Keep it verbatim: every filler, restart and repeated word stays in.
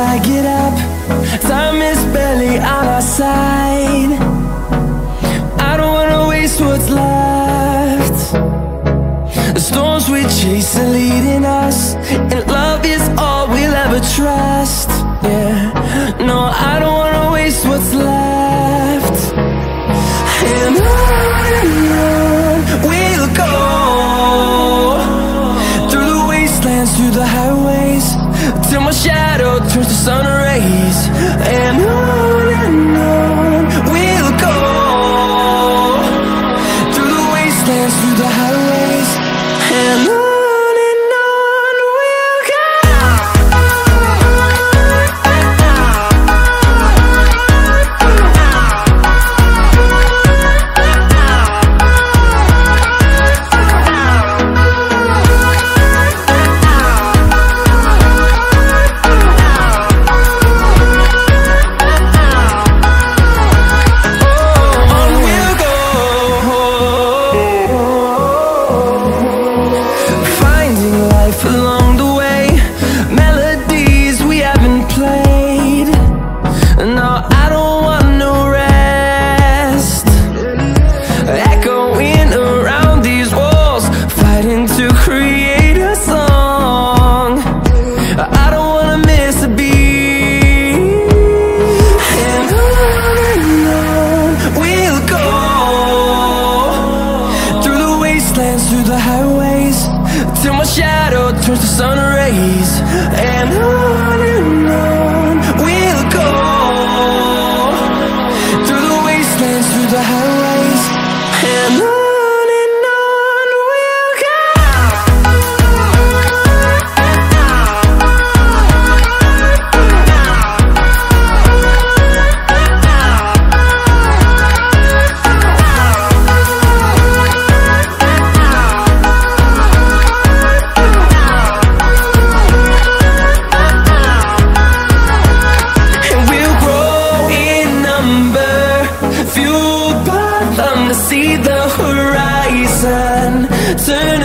I get up, time is barely on our side. I don't wanna waste what's left. The storms we chase are leading us, and love is all we'll ever trust. Yeah, no, I don't wanna waste what's left. And on and on we'll go, through the wastelands, through the highways, till my shadow turns to sun rays. And on and on we'll go, through the wastelands, through the highways, and on. Along the way, melodies we haven't played. No, I don't want no rest. Echoing around these walls, fighting to create a song. I don't wanna miss a beat. And on and on we'll go, through the wastelands, through the highways, till my shadow turns to sun rays. And on and on we'll go, through the wastelands, through the highways, and on. See the horizon turn